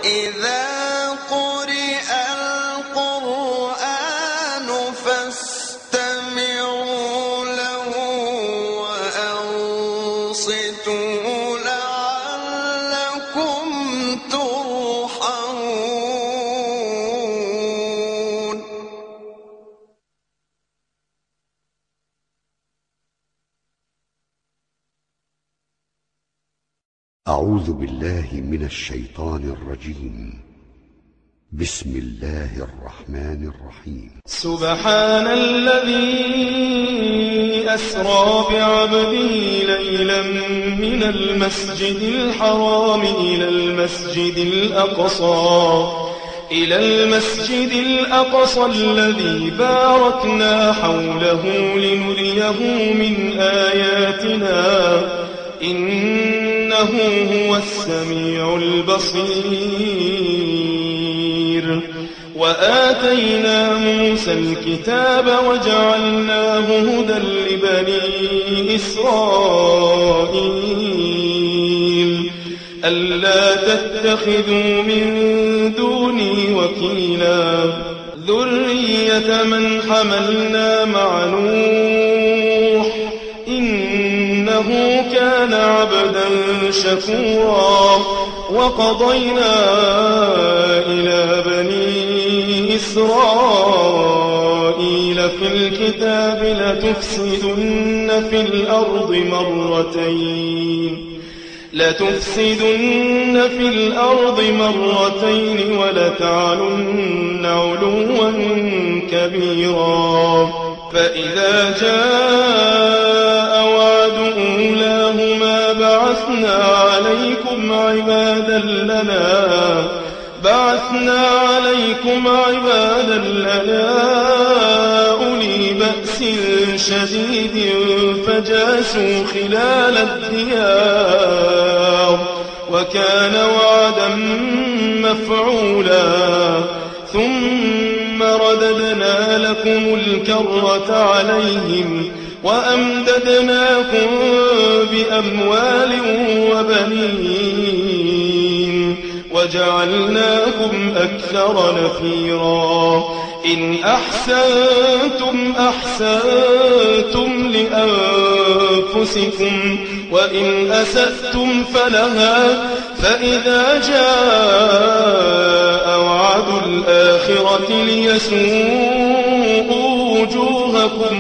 وإذا قرئ القرآن فاستمعوا له وأنصتوا لعلكم ترحمون. أعوذ بالله من الشيطان الرجيم. بسم الله الرحمن الرحيم. سبحان الذي أسرى بعبده ليلا من المسجد الحرام إلى المسجد الأقصى الذي باركنا حوله لنريه من آياتنا إنه هو السميع البصير. وآتينا موسى الكتاب وجعلناه هدى لبني إسرائيل ألا تتخذوا من دوني وكيلا ذرية من حملنا مع نوح إنه كان عبدا شكورا. وقضينا إلى بني إسرائيل في الكتاب لتفسدن في الأرض مرتين ولتعلن علوا كبيرا. فإذا جاء وعد أولاهما بعثنا عليكم عبادا لنا أولي بأس شديد فجاسوا خلال الديار وكان وعدا مفعولا. ثم رددنا لكم الكرة عليهم وأمددناكم بأموال وبنين وجعلناكم أكثر نفيرا. إن أحسنتم أحسنتم لأنفسكم وإن أسأتم فلها. فإذا جاء وعد الآخرة ليسوءوا وجوهكم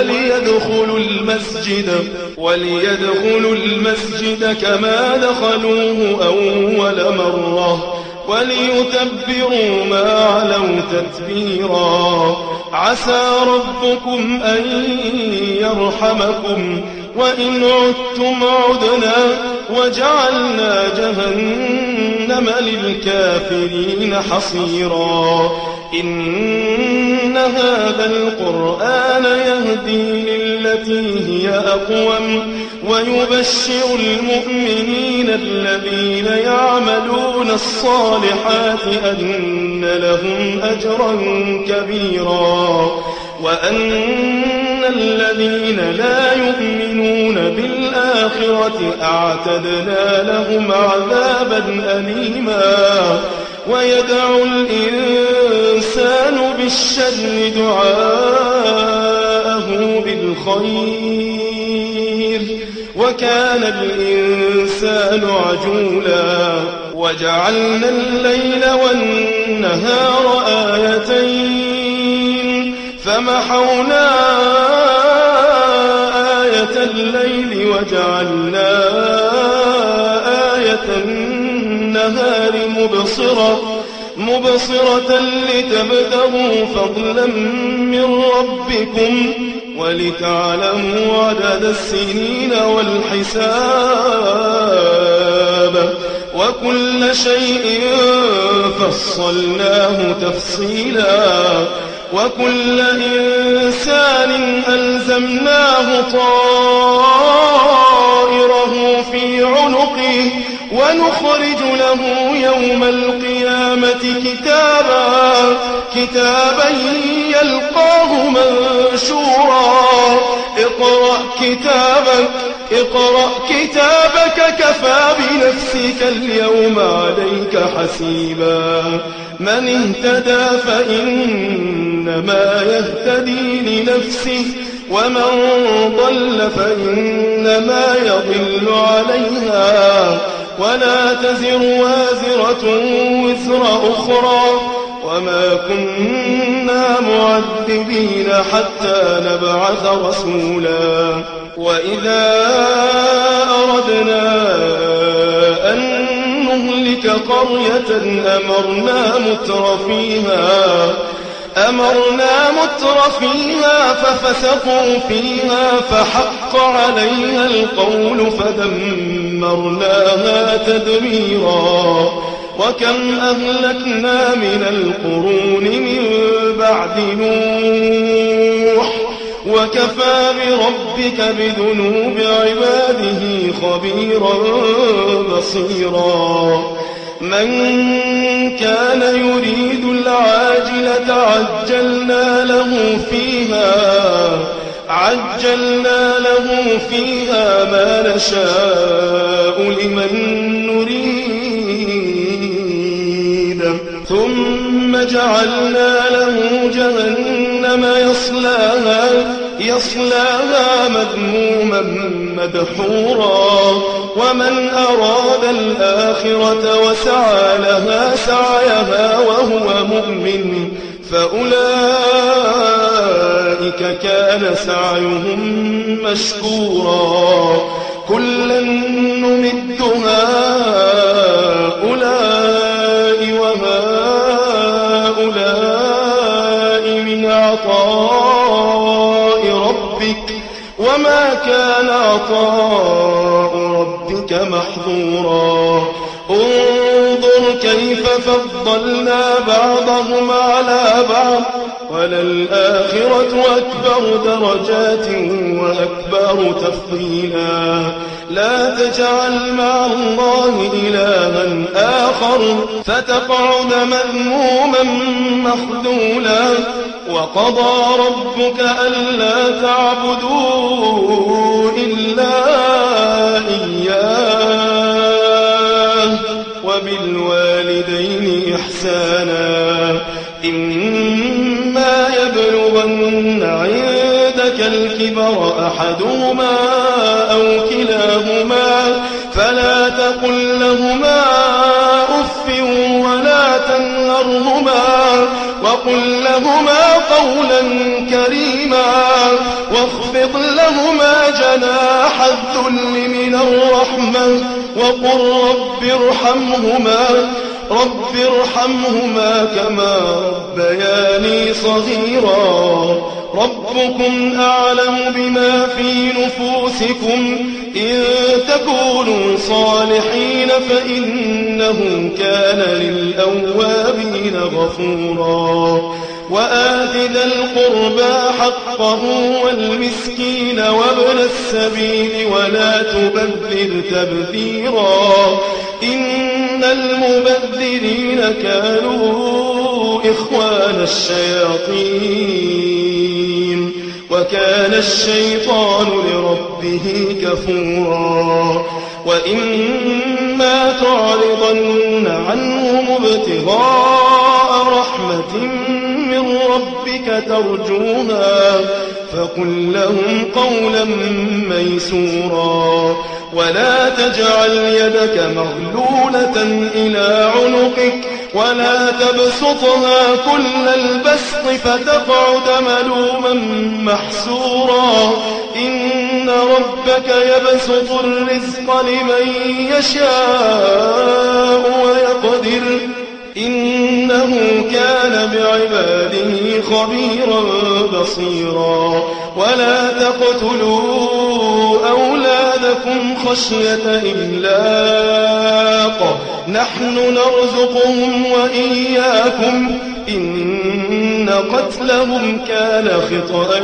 وليدخلوا المسجد كما دخلوه أول مرة وليتبروا ما علوا تتبيرا. عسى ربكم أن يرحمكم وإن عدتم عدنا وجعلنا جهنم للكافرين حصيرا. إن هذا القرآن يهدي للتي هي أقوم ويبشر المؤمنين الذين يعملون الصالحات أن لهم أجرا كبيرا وأن الذين لا يؤمنون بالآخرة أعتدنا لهم عذابا أليما. ويدعو الإنسان بالشر دعاءه بالخير وكان الإنسان عجولا. وجعلنا الليل والنهار آيتين فمحونا آية الليل وجعلنا آية النهار مبصرة لتبتغوا فضلا من ربكم ولتعلموا عدد السنين والحساب وكل شيء فصلناه تفصيلا. وكل إنسان ألزمناه طائره في عنقه ونخرج له يوم القيامة كتابا يلقاه منشورا. اقرأ كتابك اقرأ كتابك كفى بنفسك اليوم عليك حسيبا من اهتدى فإنما يهتدي لنفسه ومن ضل فإنما يضل عليها ولا تزر وازرة وزر أخرى وما كنا معذبين حتى نبعث رسولا وإذا أردنا أن نهلك قرية أمرنا متر فيها ففسقوا فيها فحق عليها القول فدمرناها تدميرا وكم أهلكنا من القرون من بعد نوح وكفى بربك بذنوب عباده خبيرا بصيرا من كان يريد العاجلة عجلنا له فيها ما نشاء لمن نريد ثم جعلنا له جهنم يصلاها مذموما مدحورا ومن أراد الآخرة وسعى لها سعيها وهو مؤمن فأولئك كان سعيهم مشكورا كلا نمد هؤلاء وهؤلاء من عطاء ربك وما كان عطاء ربك محظورا انظر كيف فضلنا بعضهم على بعض وللآخرة أكبر درجات وأكبر تفضيلا لا تجعل مع الله إلها آخر فتقعد مذموما مخذولا وقضى ربك ألا تعبدوا إلا إياه وبالوالدين إحسانا إما يبلغن عندك الكبر أحدهما أو كلاهما فلا تقل لهما أف ولا تنهرهما وقل لهما قولا كريما واخفض لهما جناح الذل من الرحمة وقل رب ارحمهما كما ربياني صغيرا ربكم أعلم بما في نفوسكم إن تكونوا صالحين فإنه كان للأوابين غفورا وآت ذا القربى حقه والمسكين وابن السبيل ولا تبذر تبذيرا إن المبذرين كانوا إخوان الشياطين وكان الشيطان لربه كفورا وإما تعرضن عنهم ابتغاء رحمة من ربك ترجوها فقل لهم قولا ميسورا ولا تجعل يدك مغلولة إلى عنقك ولا تبسطها كل البسط فتقعد ملوما محسورا إن ربك يبسط الرزق لمن يشاء ويقدر إنه كان بعباده خبيرا بصيرا ولا تقتلوا أولادكم خشية إملاق نحن نرزقهم وإياكم إن قتلهم كان خطأ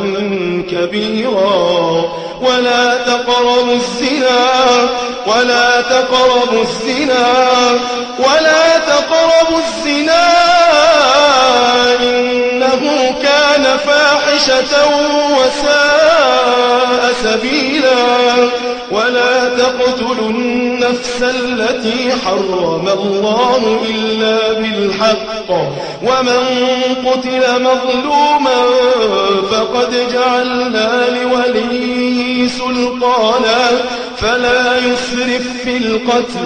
كبيرا ولا تقربوا الزنا إنه كان فاحشة وساء سبيلا ولا تقتلوا النفس التي حرم الله إلا بالحق ومن قتل مظلوما فقد جعلنا لوليه سلطانا فلا يسرف في القتل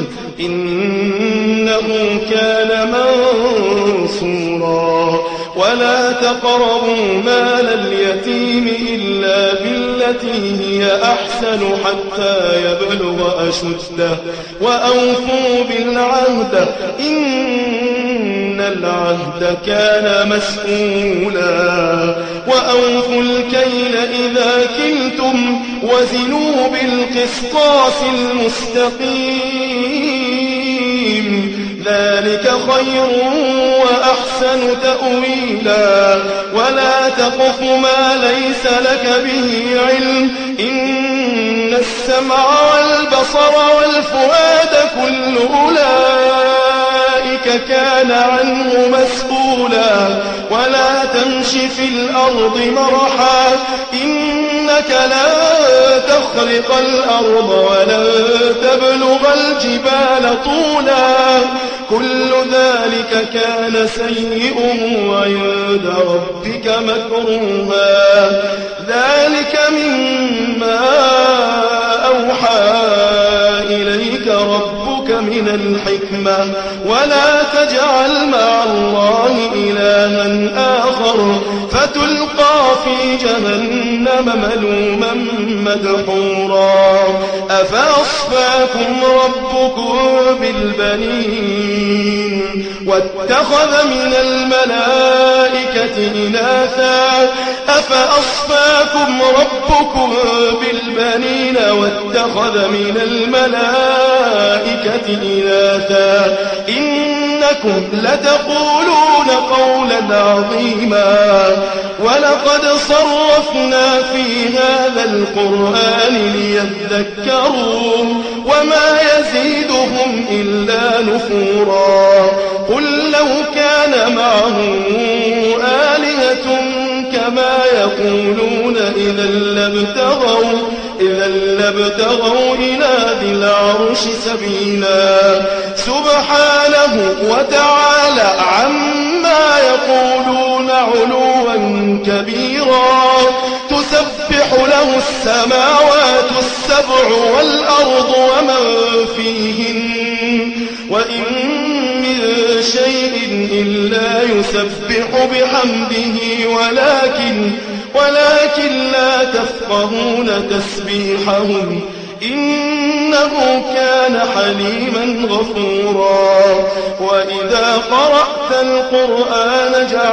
إنه كان منصورا ولا تقربوا مال اليتيم إلا بالتي هي أحسن حتى يبلغ أشده وأوفوا بالعهد إن العهد كان مسؤولا وأوفوا الكيل إذا كلتم وزنوا بالقسطاس المستقيم ذلك خير وأحسن تأويلا ولا تقف ما ليس لك به علم إن السمع والبصر والفؤاد كل أولئك كان عنه مسؤولا ولا تمش في الأرض مرحا إنك لن تخرق الأرض ولن تبلغ الجبال طولا كل ذلك كان سيئه عند ربك مكروها ذلك مما أوحى إليك ربك من الحكمة ولا تجعل مع الله إلها آخر فتلقى في جهنم ملوما مدحورا أفأصفاكم ربكم بالبنين واتخذ من الملائكة إناثا أفأصفاكم ربكم بالبنين واتخذ من الملائكة إناثا إنكم لتقولون قولا عظيما ولقد صرفنا في هذا القرآن ليذكروا وما يزيدهم إلا نفورا قل لو كان معه آلهة كما يقولون إذا لابتغوا إلى ذي العرش سبيلا سبحانه وتعالى عما يقولون علوا كبيرا تسبح له السماوات السبع والأرض ومن فيهن وإن من شيء إلا يسبح بحمده ولكن لا تفقهون تسبيحهم إنه كان حليما غفورا وإذا قرأت القرآن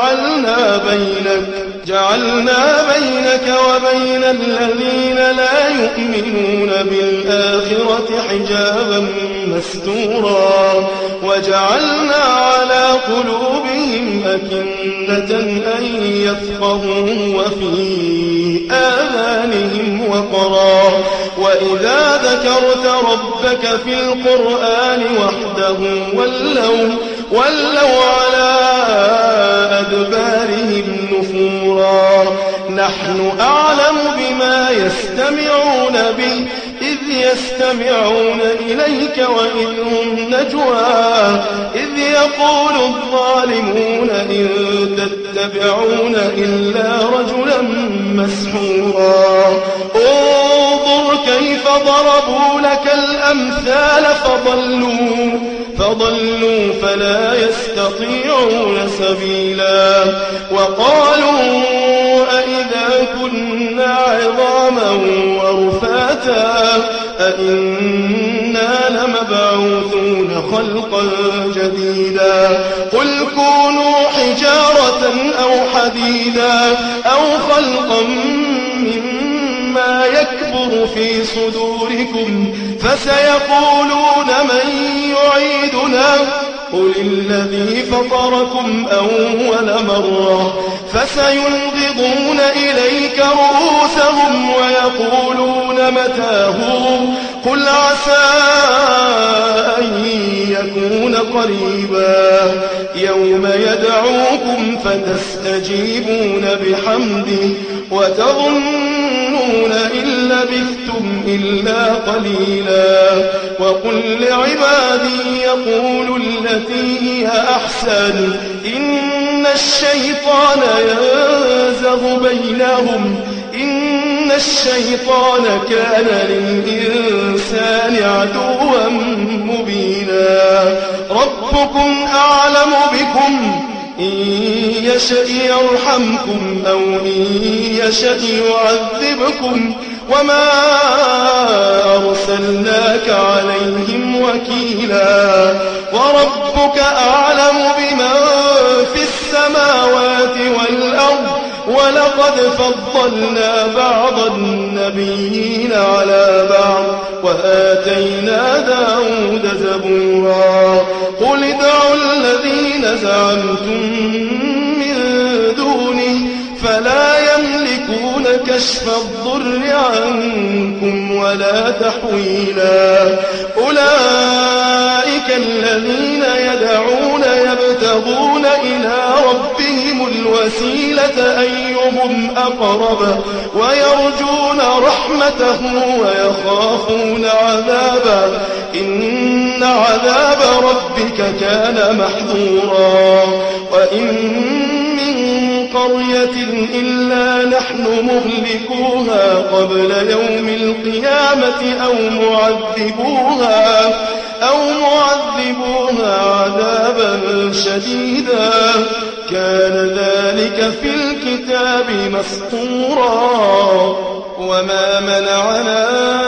جعلنا بينك وبين الذين لا يؤمنون بالآخرة حجابا مستورا وجعلنا على قلوبهم أكنة أن يفقهوا وفي آذانهم وقرا وإذا ذكرت ربك في القرآن وحده ولوا على أدبارهم نفورا نحن أعلم بما يستمعون به إذ يستمعون إليك وإذ هم نجوى إذ يقول الظالمون إن تتبعون إلا رجلا مسحورا انظر كيف ضربوا لك الأمثال فضلوا فلا يستطيعون سبيلا وقالوا أئذا كنا عظاما ورفاتا أئنا لمبعوثون خلقا جديدا قل كونوا حجارة أو حديدا أو خلقا مما يكبر في صدوركم فسيقولون من يعيدنا قل الذي فطركم أول مرة فسينغضون إليك رؤوسهم ويقولون متاه قل عسى أن يكون قريبا يوم يدعوكم فتستجيبون بحمده وتظنون تنظرون إن لبثتم إلا قليلا وقل لعبادي يقولوا التي هي أحسن إن الشيطان ينزغ بينهم إن الشيطان كان للإنسان عدوا مبينا ربكم أعلم بكم إن يشأ يرحمكم أو إن يشأ يعذبكم وما أرسلناك عليهم وكيلا وربك أعلم بمن في السماوات والأرض ولقد فضلنا بعض النبيين على بعض وآتينا داود زبورا قل ادعوا الذين زعمتم من دونه فلا يملكون كشف الضر عنكم ولا تحويلا أولئك الذين يدعون يبتغون إلى ربهم الوسيلة أيهم أقرب ويرجون رحمته ويخافون عذابه إن عذاب ربك كان محذورا وإن قرية إلا نحن مهلكوها قبل يوم القيامة أو معذبوها عذابا شديدا كان ذلك في الكتاب مسطورا وما منعنا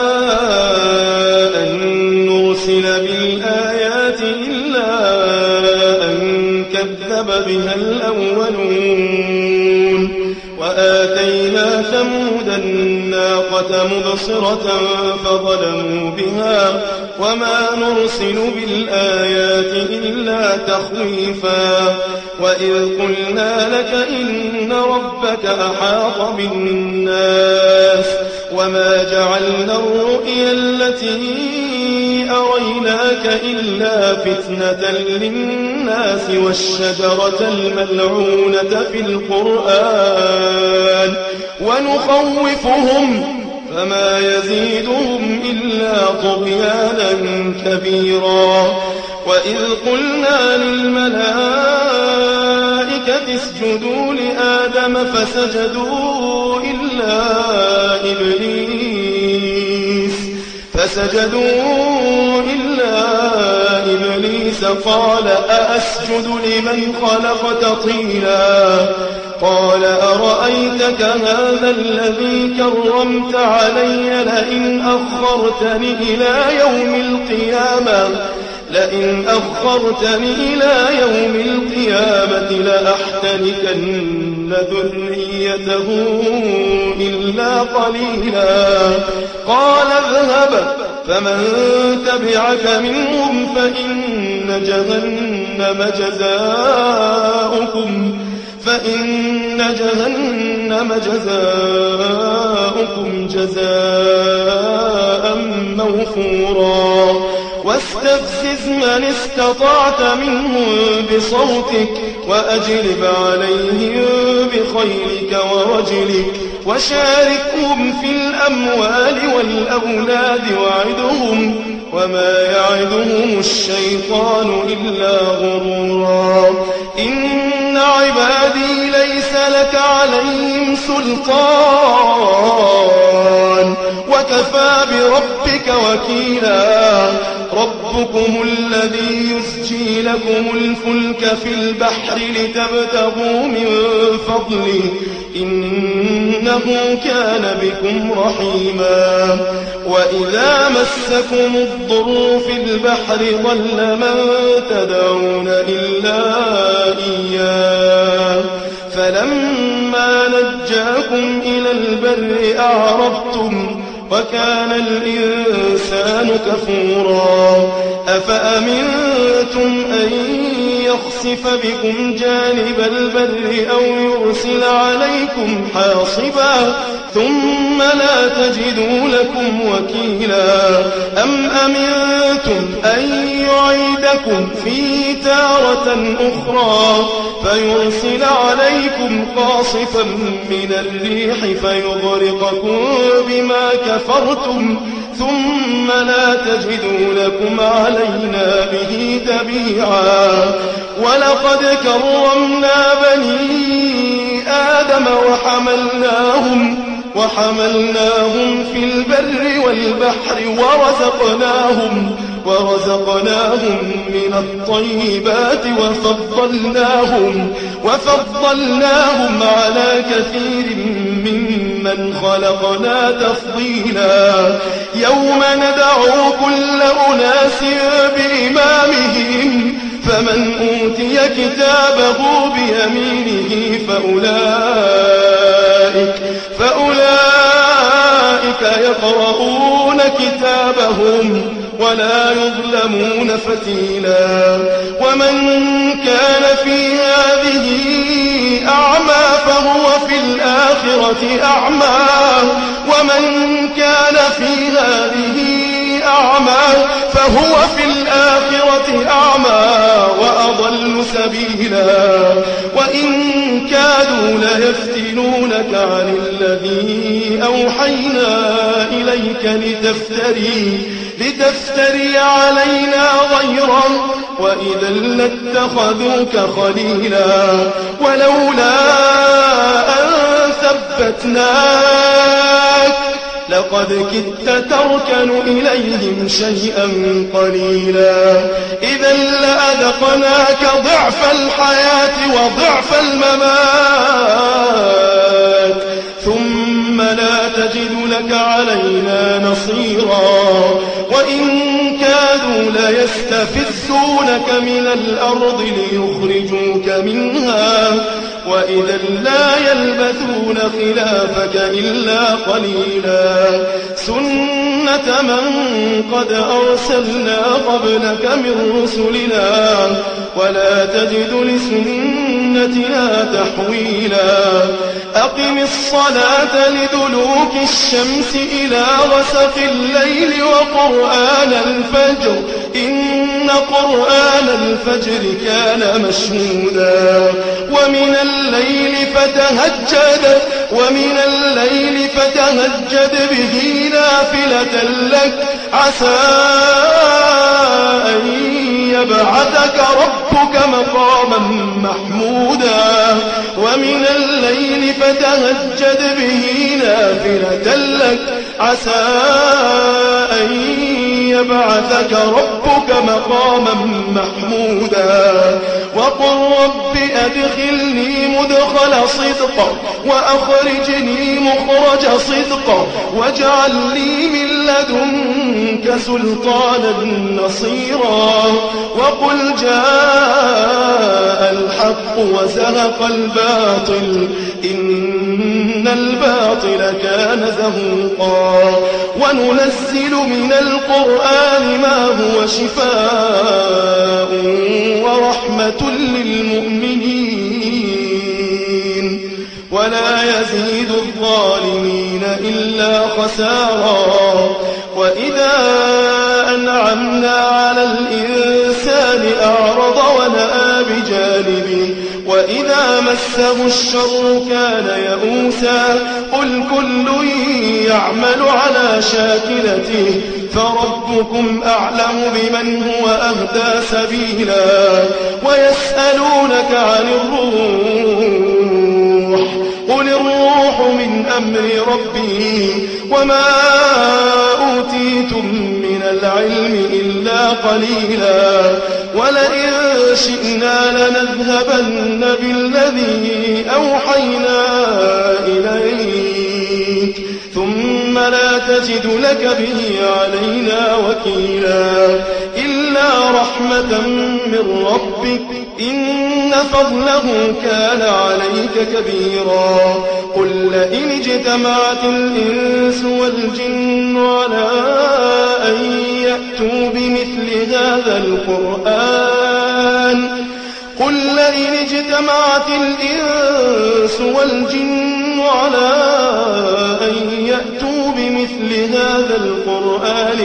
أن نرسل بالآيات إلا أن كذب بها الأولون وآتينا ثمود الناقة مبصرة فظلموا بها وما نرسل بالآيات إلا تخويفا وإذ قلنا لك إن ربك أحاط بالناس وما جعلنا الرؤيا التي أريناك إلا فتنة للناس والشجرة الملعونة في القرآن ونخوفهم فما يزيدهم إلا طغيانا كبيرا وإذ قلنا للملائكة اسجدوا لآدم فسجدوا إلا إبليس قال أأسجد لمن خلقت طينا قال أرأيتك هذا الذي كرمت علي لئن أخرتني إلى يوم القيامة لأحتركن ذريته إلا قليلا قال اذهب فمن تبعك منهم فإن جهنم جزاؤكم جزاء موفورا واستفزز من استطعت منهم بصوتك وأجلب عليهم بخيلك ورجلك وشاركهم في الأموال والأولاد وعدهم وما يعدهم الشيطان إلا غرورا إن عبادي ليس لك عليهم سلطان وكفى بربك وكيلا ربكم الذي يسجي لكم الفلك في البحر لتبتغوا من فضله إنه كان بكم رحيما وإذا مسكم الضر في البحر ضل من تدعون إلا إياه فلما نجاكم إلى البر أعرضتم وكان الإنسان كفورا أفأمنتم أن يخسف بكم جانب البر أو يرسل عليكم حاصبا ثم لا تجدوا لكم وكيلا أم أمنتم أن يعيدكم فيه تارة أخرى فيرسل عليكم قاصفا من الريح فيغرقكم بما كفرتم ثم لا تجدوا لكم علينا به تبيعا ولقد كرمنا بني آدم وحملناهم في البر والبحر ورزقناهم من الطيبات وفضلناهم على كثير ممن خلقنا تفضيلا يوم ندعو كل أناس بإمامهم فمن أوتي كتابه بيمينه فأولئك يقرؤون كتابهم ولا يظلمون فتيلا ومن كان في هذه أعمى فهو في الآخرة أعمى وأضل سبيلا وإن كادوا ليفتنونك عن الذي أوحينا إليك لتفتري علينا غيره وإذا لاتخذوك خليلا ولولا أن ثبتناك لقد كدت تركن إليهم شيئا قليلا إذا لأذقناك ضعف الحياة وضعف الممات ثم لا تجد لك علينا نصيرا وإن كادوا ليستفزونك من الأرض ليخرجوك منها وإذا لا يلبثون خلافك إلا قليلا سنة من قد أرسلنا قبلك من رسلنا ولا تجد لسنتنا تحويلا أقم الصلاة لدلوك الشمس إلى غسق الليل وقرآن الفجر إن قرآن الفجر كان مشهودا ومن الليل فتهجد به نافلة لك عسى أن يبعثك ربك مقاما محمودا ومن الليل فتهجد به نافلة لك عسى أن يبعثك ربك مقاما محمودا وقل رب أدخلني مدخل صدق وأخرجني مخرج صدق واجعل لي من لدنك سلطانا نصيرا وقل جاء الحق وزهق الباطل إن الباطل كان زهوقا وننزل من القرآن ما هو شفاء ورحمة للمؤمنين ولا يزيد الظالمين إلا خسارا وإذا أنعمنا على الإنسان أعرض ونأى بجانبه وإذا مسه الشر كان يئوسا قل كل يعمل على شاكلته فربكم أعلم بمن هو أهدى سبيلا ويسألونك عن الروح قل الروح من أمر ربي وما أوتيتم من العلم إلا قليلا ولئن شئنا لنذهبن بالذي أوحينا إليك ثم لا تجد لك به علينا وكيلا إلا رحمة من ربك إن فضله كان عليك كبيرا قل لئن اجتمعت الإنس والجن على أن يأتوا بمثل هذا القرآن قل لئن اجتمعت الإنس والجن على أن يأتوا بمثل هذا القرآن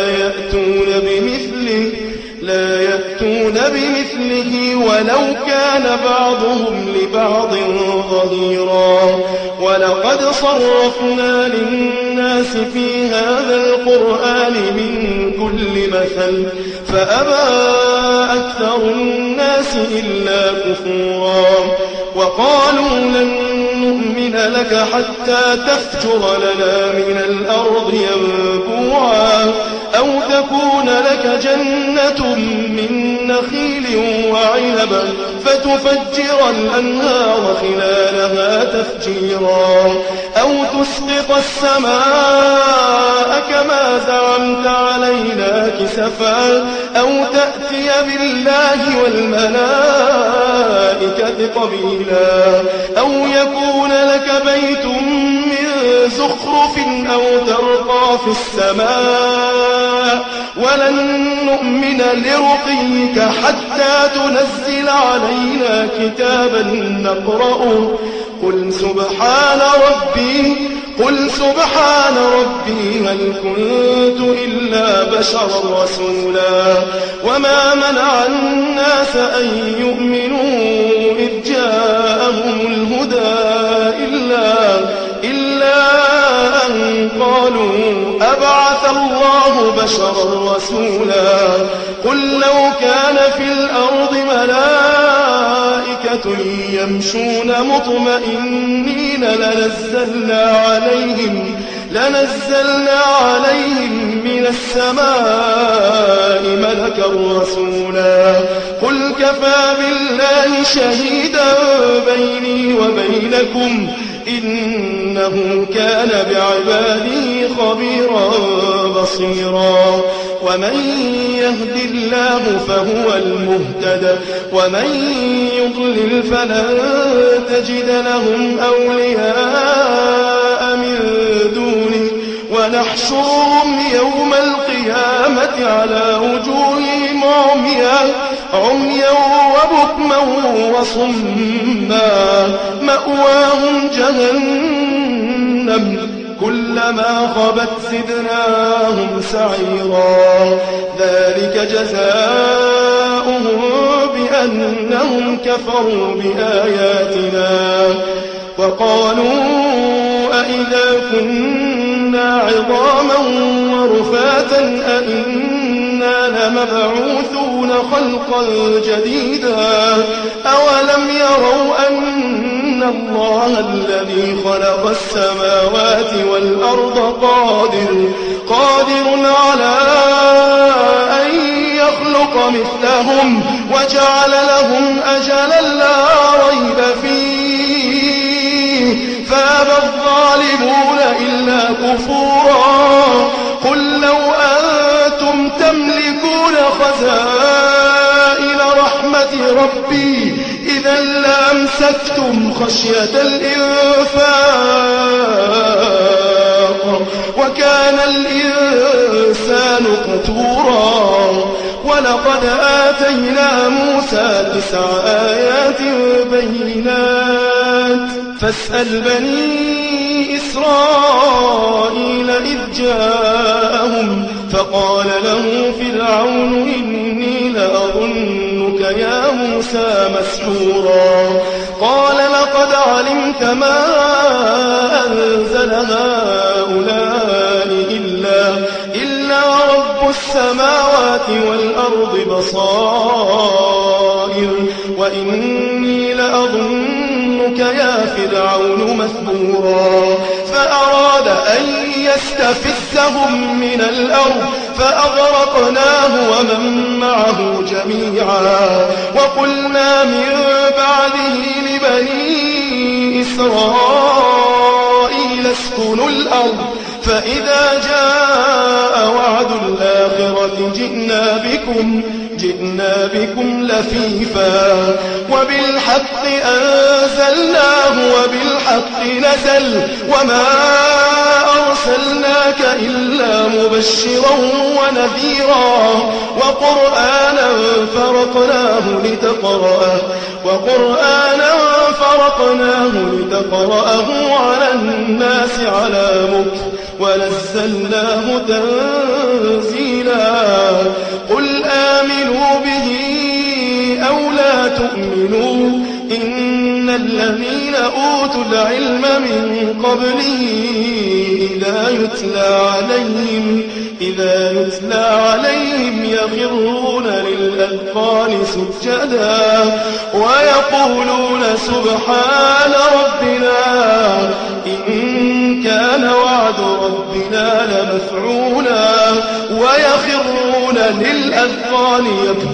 لا يأتون بمثله ولو كان بعضهم لبعض ظهيرا. ولقد صرفنا للناس في هذا القرآن من كل مثل فأبى أكثر الناس إلا كفورا. وقالوا لن نؤمن لك حتى تفجر لنا من الأرض ينبوعا أو تكون لك جنة من نخيل وعنب فتفجر الأنهار خلالها تفجيرا أو تسقط السماء كما زعمت علينا كسفا أو تأتي بالله والملائكة قبيلا أو يكون لك بيت من زخرف أو ترقى في السماء ولن نؤمن لرقيك حتى تنزل علينا كتابا نقرأه قل سبحان ربي هل كنت إلا بشرا رسولا. وما منع الناس أن يؤمنوا إذ جاءهم الهدى إلا أن قالوا أبعث الله بشرا رسولا. قل لو كان في الأرض ملائكة يمشون مطمئنين لنزلنا عليهم من السماء ملكا رسولا. قل كفى بالله شهيدا بيني وبينكم إنه كان بعباده خبيرا بصيرا. ومن يهد الله فهو المهتد ومن يضلل فلن تجد لهم أولياء من دونه ونحشرهم يوم القيامة على وجوههم عميا وبكما وصما مأواهم جهنم كلما خبت زدناهم سعيرا. ذلك جزاؤهم بأنهم كفروا بآياتنا وقالوا أئذا كنا عظاما ورفاتا أئنا لمبعوثون خلقا جديدا. أولم يروا أن الله الذي خلق السماوات والأرض قادر على أن يخلق مثلهم وجعل لهم أجلا لا ريب فيه فأبى الظالمون إلا كفورا. قل لو أنتم تملكون خزائن رحمة ربي إذا لأمسكتم خشية الإنفاق وكان الإنسان قتورا. ولقد آتينا موسى 9 آيات بينات فاسأل بني إسرائيل إذ جاءهم فقال له فرعون إني لأظنك يا موسى مسحورا. قال لقد علمت ما أنزل هؤلاء إلا رب السماوات والأرض بصائر وإني لأظنك يا فرعون مثبورا. فأراد أن يستفزهم من الأرض فأغرقناه ومن معه جميعا. وقلنا من بعده لبني إسرائيل اسكنوا الأرض فإذا جاء وعد الآخرة جئنا بكم لفيفا وبالحق أنزلناه وبالحق نزل وما أرسلناك إلا مبشرا ونذيرا. وقرآنا فرقناه فرقناه لتقرأه على الناس على مكث ونزلناه تنزيلا قل آمنوا به أو لا تؤمنوا إن الذين أوتوا العلم من قبله إذا يتلى عليهم يخرون للأذقان سجدا ويقولون سبحان ربنا إن كان وعد ربنا لمفعولا ويخرون للأذقان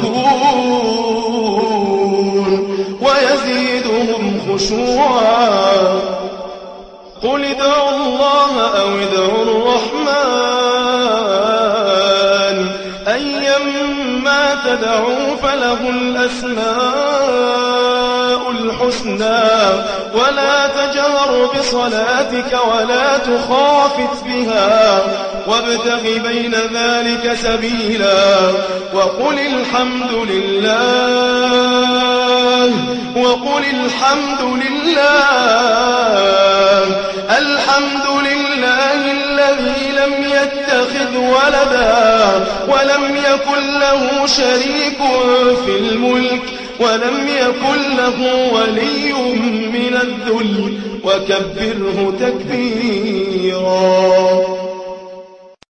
يبكون ويزيدهم خشوعا قل ادعوا الله أو ادعوا الرحمن أيما تدعوا فله الأسماء الحسنى ولا تجهر بصلاتك ولا تخافت بها وابتغ بين ذلك سبيلا وقل الحمد لله الذي لم يتخذ ولدا ولم يكن له شريك في الملك ولم يكن له ولي من الذل وكبره تكبيرا